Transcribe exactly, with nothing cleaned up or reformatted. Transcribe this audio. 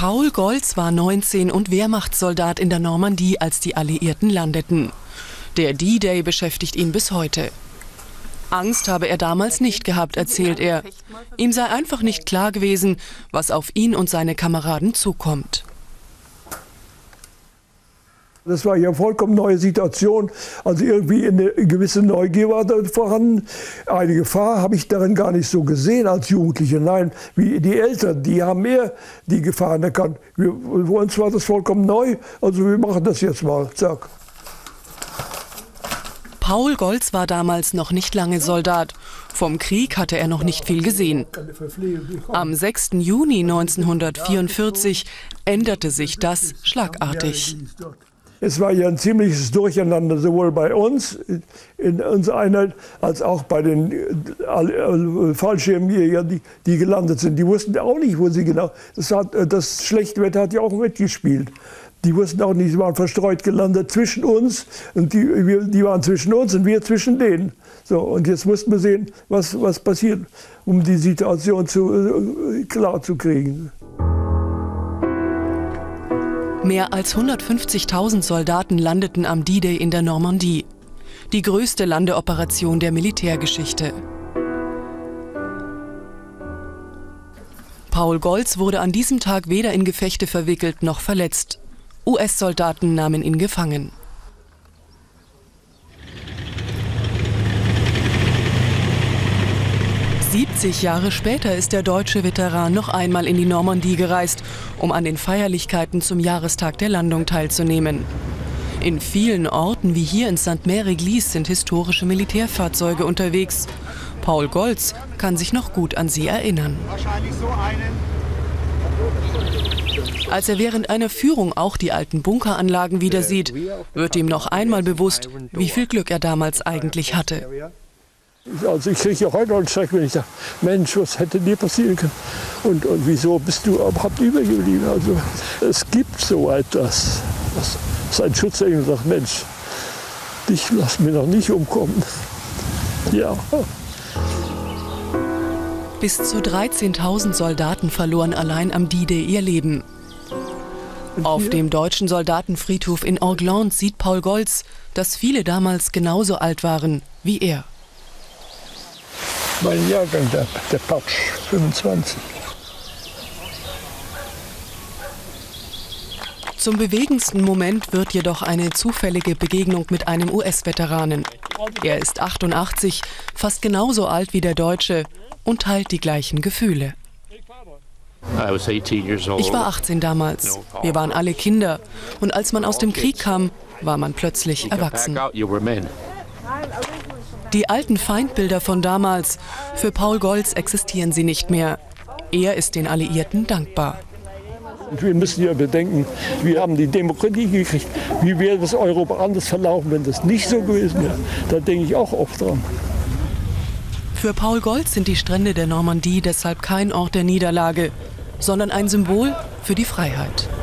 Paul Goltz war neunzehn und Wehrmachtssoldat in der Normandie, als die Alliierten landeten. Der D-Day beschäftigt ihn bis heute. Angst habe er damals nicht gehabt, erzählt er. Ihm sei einfach nicht klar gewesen, was auf ihn und seine Kameraden zukommt. Das war ja eine vollkommen neue Situation. Also irgendwie eine gewisse Neugier war da vorhanden. Eine Gefahr habe ich darin gar nicht so gesehen als Jugendliche. Nein, wie die Eltern, die haben mehr die Gefahren erkannt. Wir, für uns war das vollkommen neu. Also wir machen das jetzt mal. Zack. Paul Goltz war damals noch nicht lange Soldat. Vom Krieg hatte er noch nicht viel gesehen. Am sechsten Juni neunzehnhundertvierundvierzig änderte sich das schlagartig. Es war ja ein ziemliches Durcheinander, sowohl bei uns in unserer Einheit, als auch bei den Fallschirmjägern, die, die gelandet sind. Die wussten auch nicht, wo sie genau... Das, hat, das schlechte Wetter hat ja auch mitgespielt. Die wussten auch nicht, sie waren verstreut gelandet zwischen uns. Und die, wir, die waren zwischen uns und wir zwischen denen. So, und jetzt mussten wir sehen, was, was passiert, um die Situation zu, klar zu kriegen. Mehr als hundertfünfzigtausend Soldaten landeten am D-Day in der Normandie. Die größte Landeoperation der Militärgeschichte. Paul Goltz wurde an diesem Tag weder in Gefechte verwickelt noch verletzt. U S-Soldaten nahmen ihn gefangen. siebzig Jahre später ist der deutsche Veteran noch einmal in die Normandie gereist, um an den Feierlichkeiten zum Jahrestag der Landung teilzunehmen. In vielen Orten wie hier in Sainte-Mère-Église sind historische Militärfahrzeuge unterwegs. Paul Goltz kann sich noch gut an sie erinnern. Als er während einer Führung auch die alten Bunkeranlagen wieder sieht, wird ihm noch einmal bewusst, wie viel Glück er damals eigentlich hatte. Also ich kriege ja heute noch einen Schreck, wenn ich sage, Mensch, was hätte dir passieren können? Und, und wieso bist du überhaupt übergeblieben? Also es gibt so etwas, dass ein Schutzengel sagt, Mensch, dich lass mir noch nicht umkommen. Ja. Bis zu dreizehntausend Soldaten verloren allein am D-Day ihr Leben. Auf dem deutschen Soldatenfriedhof in Orglandes sieht Paul Goltz, dass viele damals genauso alt waren wie er. Mein Jahrgang, der, der Patsch, fünfundzwanzig. Zum bewegendsten Moment wird jedoch eine zufällige Begegnung mit einem U S-Veteranen. Er ist achtundachtzig, fast genauso alt wie der Deutsche und teilt die gleichen Gefühle. Ich war achtzehn damals. Wir waren alle Kinder. Und als man aus dem Krieg kam, war man plötzlich erwachsen. Die alten Feindbilder von damals, für Paul Goltz existieren sie nicht mehr. Er ist den Alliierten dankbar. Wir müssen ja bedenken, wir haben die Demokratie gekriegt. Wie wäre das Europa anders verlaufen, wenn das nicht so gewesen wäre? Da denke ich auch oft dran. Für Paul Goltz sind die Strände der Normandie deshalb kein Ort der Niederlage, sondern ein Symbol für die Freiheit.